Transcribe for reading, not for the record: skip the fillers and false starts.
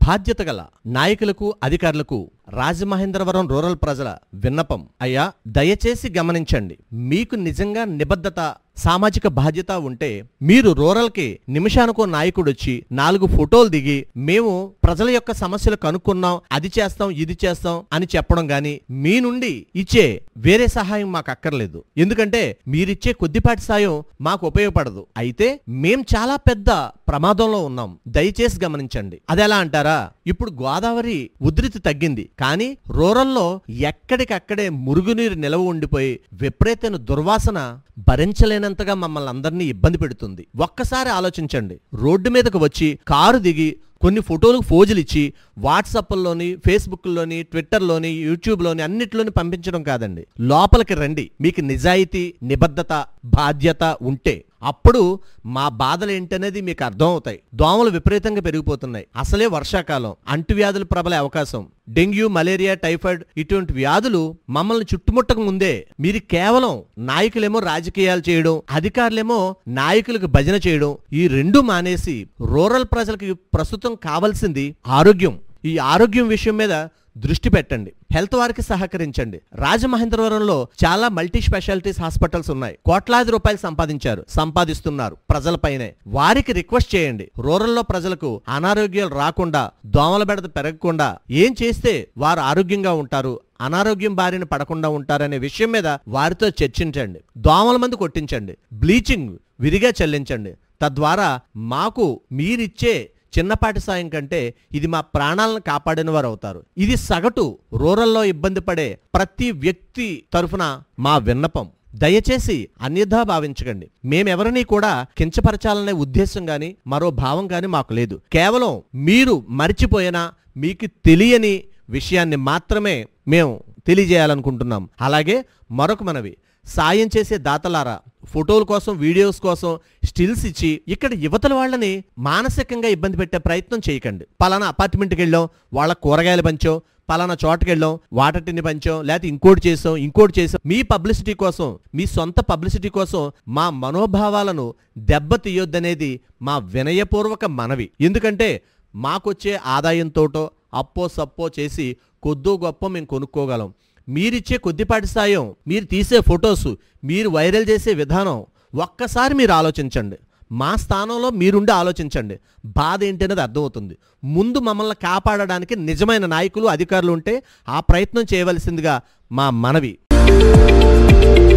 బాధ్యత గల నాయకులకు, అధికారులకు రాజమహేంద్రవరం రూరల్ ప్రజల విన్నపం. అయ్యా, దయచేసి గమనించండి. మీకు నిజంగా నిబద్ధత, సామాజిక బాధ్యత ఉంటే మీరు రూరల్కి నిమిషానికో నాయకుడొచ్చి 4 ఫోటోలు దిగి మేము ప్రజల యొక్క సమస్యలు కనుక్కున్నాం, అది చేస్తాం, ఇది చేస్తాం అని చెప్పడం గాని, మీ నుండి ఇచ్చే వేరే సహాయం మాకు అక్కర్లేదు. ఎందుకంటే మీరిచ్చే కొద్దిపాటి సాయం మాకు ఉపయోగపడదు. అయితే మేం చాలా పెద్ద ప్రమాదంలో ఉన్నాం, దయచేసి గమనించండి. అదెలా అంటారా? ఇప్పుడు గోదావరి ఉధృతి తగ్గింది, కానీ రూరల్లో ఎక్కడికక్కడే మురుగునీరు నిలవ ఉండిపోయి విపరీతమైన దుర్వాసన భరించలేనంతగా మమ్మల్ని అందరినీ ఇబ్బంది పెడుతుంది. ఒక్కసారి ఆలోచించండి. రోడ్డు మీదకు వచ్చి కారు దిగి కొన్ని ఫోటోలకు ఫోజులు ఇచ్చి వాట్సాప్లోని, ఫేస్బుక్లోని, ట్విట్టర్లోని, యూట్యూబ్లోని అన్నిట్లోని పంపించడం కాదండి. లోపలికి రండి. మీకు నిజాయితీ, నిబద్ధత, బాధ్యత ఉంటే అప్పుడు మా బాధలు ఏంటనేది మీకు అర్థం అవుతాయి. దోమలు విపరీతంగా పెరిగిపోతున్నాయి. అసలే వర్షాకాలం, అంటువ్యాధులు ప్రబలే అవకాశం. డెంగ్యూ, మలేరియా, టైఫాయిడ్ ఇటువంటి వ్యాధులు మమ్మల్ని చుట్టుముట్టక ముందే మీరు కేవలం నాయకులేమో రాజకీయాలు చేయడం, అధికారులేమో నాయకులకు భజన చేయడం, ఈ రెండు మానేసి రూరల్ ప్రజలకు ప్రస్తుతం కావాల్సింది ఆరోగ్యం. ఈ ఆరోగ్యం విషయం మీద దృష్టి పెట్టండి. హెల్త్ వారికి సహకరించండి. రాజమహేంద్రవరంలో చాలా మల్టీ స్పెషాలిటీస్ హాస్పిటల్స్ ఉన్నాయి. కోట్లాది రూపాయలు సంపాదిస్తున్నారు ప్రజలపైనే. వారికి రిక్వెస్ట్ చేయండి. రూరల్లో ప్రజలకు అనారోగ్యాలు రాకుండా, దోమల బెడద పెరగకుండా ఏం చేస్తే వారు ఆరోగ్యంగా ఉంటారు, అనారోగ్యం బారిన పడకుండా ఉంటారనే విషయం మీద వారితో చర్చించండి. దోమల మందు కొట్టించండి. బ్లీచింగ్ విరిగా చెల్లించండి. తద్వారా మాకు మీరిచ్చే చిన్నపాటి సాయం కంటే ఇది మా ప్రాణాలను కాపాడిన వారు అవుతారు. ఇది సగటు రూరల్లో ఇబ్బంది పడే ప్రతి వ్యక్తి తరఫున మా విన్నపం. దయచేసి అన్యథా భావించకండి. మేమెవరినీ కూడా కించపరచాలనే ఉద్దేశం గాని, మరో భావం గాని మాకు లేదు. కేవలం మీరు మర్చిపోయినా మీకు తెలియని విషయాన్ని మాత్రమే మేము తెలియజేయాలనుకుంటున్నాం. అలాగే మరొక మనవి, సాయం చేసే దాతలారా, ఫోటోల కోసం, వీడియోస్ కోసం స్టిల్స్ ఇచ్చి ఇక్కడ యువతల వాళ్ళని మానసికంగా ఇబ్బంది పెట్టే ప్రయత్నం చేయకండి. పలానా అపార్ట్మెంట్కి వెళ్ళాం, వాళ్ళ కూరగాయలు పంచాం, పలానా చోటకి వెళ్ళాం, వాటర్ టిన్ని పంచాం, లేకపోతే ఇంకోటి చేసాం. మీ పబ్లిసిటీ కోసం, మీ సొంత పబ్లిసిటీ కోసం మా మనోభావాలను దెబ్బతీయొద్దనేది మా వినయపూర్వక మనవి. ఎందుకంటే మాకొచ్చే ఆదాయంతోటో అప్పో సప్పో చేసి కొద్దో గొప్ప మేము కొనుక్కోగలం. మీరిచ్చే కొద్దిపాటి సాయం, మీరు తీసే ఫొటోస్, మీరు వైరల్ చేసే విధానం ఒక్కసారి మీరు ఆలోచించండి. మా స్థానంలో మీరుండి ఆలోచించండి. బాధ ఏంటనేది అర్థమవుతుంది. ముందు మమ్మల్ని కాపాడడానికి నిజమైన నాయకులు, అధికారులు ఉంటే ఆ ప్రయత్నం చేయవలసిందిగా మా మనవి.